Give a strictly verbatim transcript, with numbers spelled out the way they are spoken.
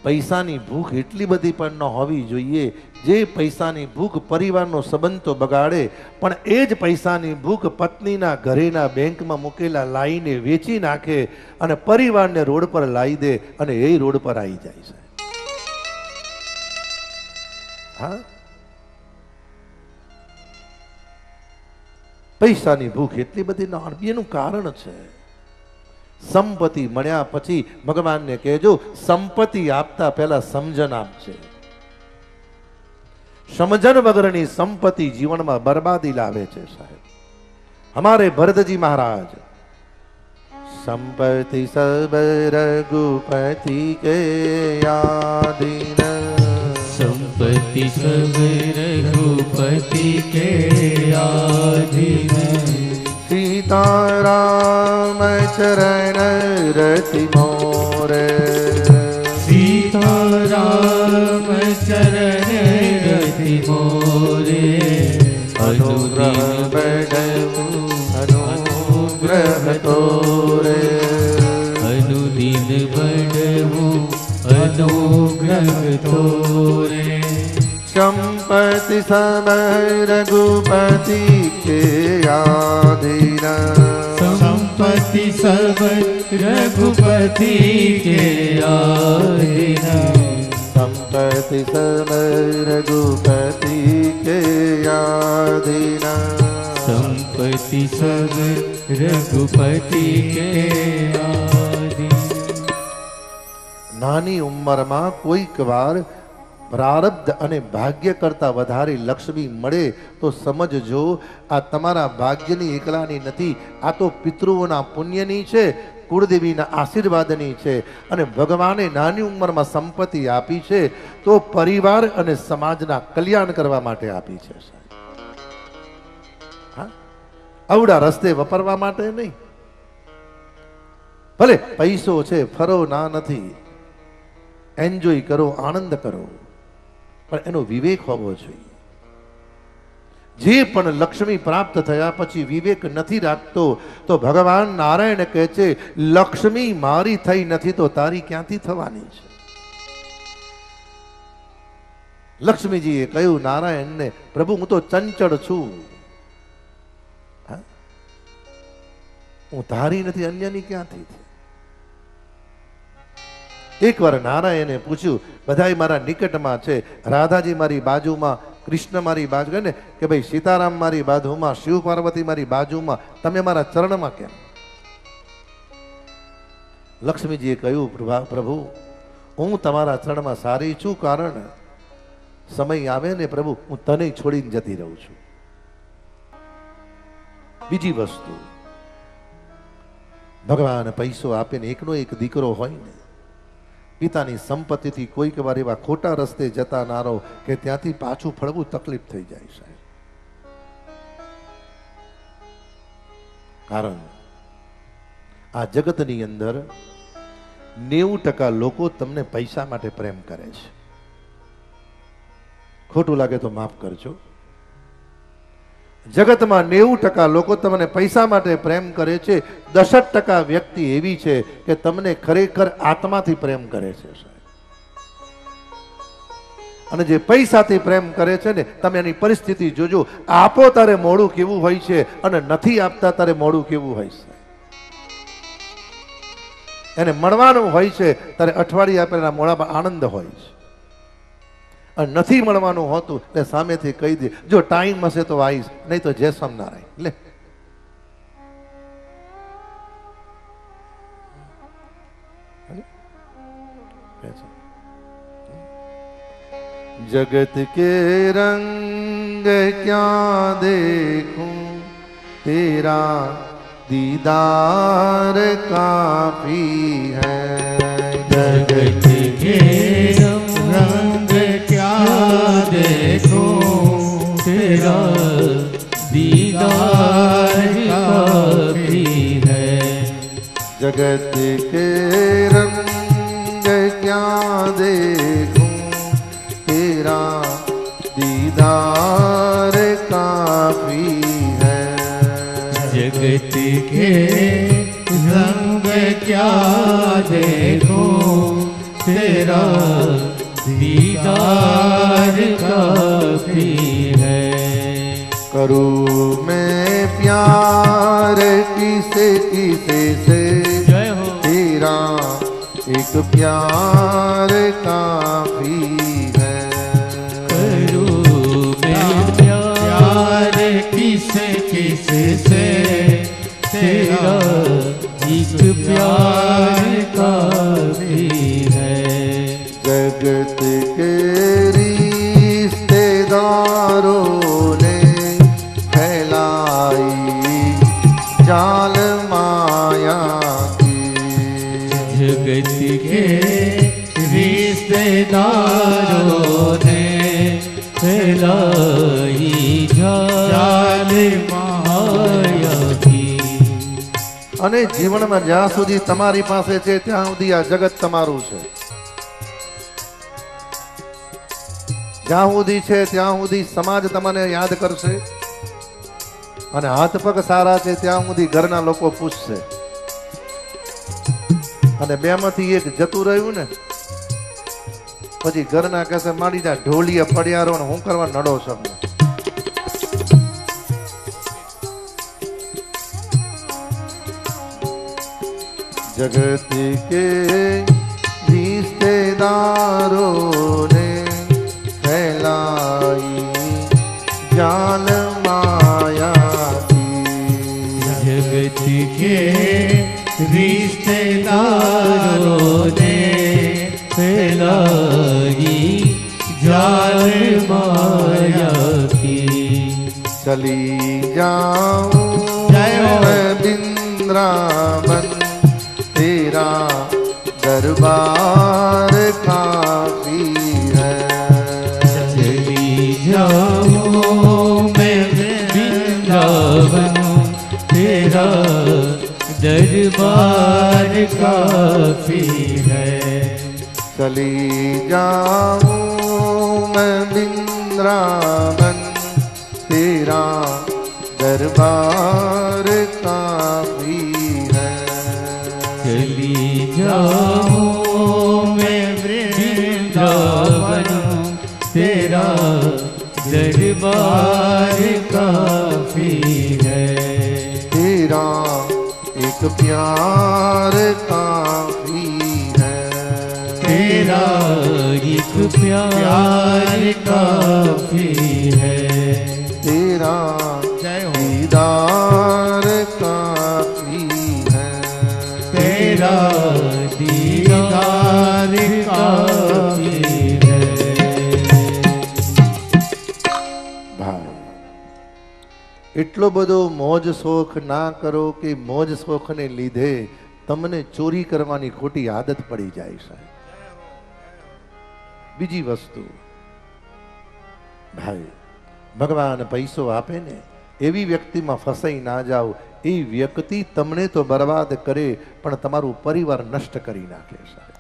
પૈસાની ભૂખ એટલી બધી પણ ન હોવી જોઈએ જે પૈસાની ભૂખ પરિવારનો સંબંધ તો બગાડે, પણ એ જ પૈસાની ભૂખ પત્નીના ઘરેના બેંકમાં મૂકેલા લાઈને વેચી નાખે અને પરિવારને રોડ પર લાવી દે અને એ રોડ પર આવી જાય છે. હા, પૈસાની ભૂખ એટલી બધી ન, એનું કારણ છે સંપત્તિ મળ્યા પછી ભગવાનને કહેજો સંપત્તિ આપતા પહેલા સમજણ આપજે. સમજણ વગરની સંપત્તિ જીવનમાં બરબાદી લાવે છે સાહેબ. हमारे भरतजी महाराज संपत्ति सब रघुपति के आधीन, संपत्ति सब रघुपति के आधीन, सीताराम चरण रति मोरे, सीताराम चरण रति मोरे, अनुग्रह बड़ऊ अनुग्रह तोरे, अनुदिन बड़ऊ अनुग्रह तोरे, संपत्ति सब रघुपति के आधीन, संपत्ति सब रघुपति के आधीन, संपत्ति सब रघुपति के आधीन, संपत्ति सब रघुपति के आधीन. नानी उम्र में कोईक वार प्रारब्ध अने भाग्य करता वधारे लक्ष्मी मळे तो समझजो आ तमारा भाग्यनी एकलानी नथी, आ तो पितृओना पुण्यनी छे, कुळदेवीना आशीर्वादनी छे अने भगवाने नानी उंमरमां संपत्ति आपी छे तो परिवार अने समाजना कल्याण करवा माटे आपी छे. हाँ, आवडा रस्ते वपरवा माटे नहीं. भले पैसो छे फरो ना नथी, एन्जॉय करो, आनंद करो, पर एनो विवेक होवो जोईए. जे पण लक्ष्मी प्राप्त थया पछी विवेक नथी राखतो तो भगवान नारायण कहे छे लक्ष्मी मारी थई नथी तो तारी क्यांथी थवानी छे. लक्ष्मीजीए कह्युं नारायण ने, प्रभु हूँ तो चंचल छू, हूँ धारी नथी, अन्यनी क्यांथी थी. एक बार नारायणे पूछ्યું, बधाई मारा निकट में छे, राधाजी मारी बाजू में, कृष्ण मारी बाजू ने कि भाई सीताराम मारी बाजू में, शिव पार्वती मारी बाजू में, तमे मारा चरण में केम? लक्ष्मीजीए कह्युं, प्रभु हूँ तमारा चरण में सारी छू, कारण समय आवे ने प्रभु हूँ तने छोड़ीने जती रहूं छूं. बीजी वस्तु, भगवान पैसो आपे ने एकनो एक दीकरो होय ने पितानी संपत्ति थी कोईक वार एवा खोटा रस्ते जता ना रहो कि त्यांथी पाछुं फळवुं तकलीफ थई जाय साहेब. कारण आ जगतनी अंदर नेवु टका लोको तमने पैसा माटे प्रेम करे छे. खोटुं लागे तो माफ करजो. जगत में नेवु टका लोको तमने पैसा माटे प्रेम करे छे. दस टका व्यक्ति एवी छे कि तमने खरेखर आत्माथी प्रेम करे छे. अने जे पैसाथी प्रेम करे छे ने तमे एनी परिस्थिति जोजो. आपो तारे मोडुं केवुं होय छे अने नथी आपता तारे मोडुं केवुं होय छे. एने मळवानुं होय छे तारे अठवाडिये आपેલા મોઢામાં आनंद होय छे. नहीं मळवानुं होतुं એટલે સામેથી કહી દે, જો ટાઈમ હશે તો આવીશ, નહીં તો જય સ્વામિનારાયણ. લે जगत के रंग क्या देखूं, तेरा दीदार काफी है. जगत के रंग क्या देखूं, तेरा दीदार काफी है. जगत के रंग क्या देखूं, तेरा दीदार काफी है. जगत के रंग क्या देखूं, तेरा दीदार काफी है। करूँ मैं प्यार किसे किसे से, जय हो। तेरा एक प्यार काफी है। करूँ मैं प्यार किसे किसे से, तेरा एक प्यार काफी है। जगत के रिश्तेदारों ने फैलाई जाल माया की, जगत के रिश्तेदारों ने फैलाई जाल माया की। અને જીવનમાં જ્યાં સુધી તમારી પાસે છે ત્યાં સુધી આ જગત તમારું છે, જ્યાં સુધી છે ત્યાં સુધી સમાજ તમને યાદ કરશે, અને હાથ પગ સારા છે ત્યાં સુધી ઘરના લોકો પૂછશે, અને બેમાંથી એક જતું રહ્યું ને પછી ઘરના કહેશે મારી જા ઢોલિયા પડ્યા રહો ને હું કરવા નડો છો. जगत के रिश्तेदारों ने फैलाई जाल माया की, जगत के रिश्तेदारों ने फैलाई जाल माया की। चली जाऊं मैं वृंदावन, तेरा दरबार काफी है। चली जाऊं मैं वृंदावन, तेरा दरबार काफी है। चली जाऊं मैं वृंदावन, तेरा दरबार काफी है। चली जाऊं मैं वृंदावन, तेरा दरबार काफी है। तेरा एक प्यार काफी है, तेरा एक प्यार काफी है। तेरा दीदार काफी है, तेरा दीदार काफी है। ભાઈ એટલો બધો મોજ શોખ ના કરો કે મોજ શોખને લીધે તમને ચોરી કરવાની ખોટી આદત પડી જાય સાહેબ. બીજી વસ્તુ ભાઈ, ભગવાન પૈસો આપે ને એવી વ્યક્તિમાં ફસાઈ ના જાઓ. એ વ્યક્તિ તમને તો બરબાદ કરે પણ તમારું પરિવાર નષ્ટ કરી નાખે સાહેબ.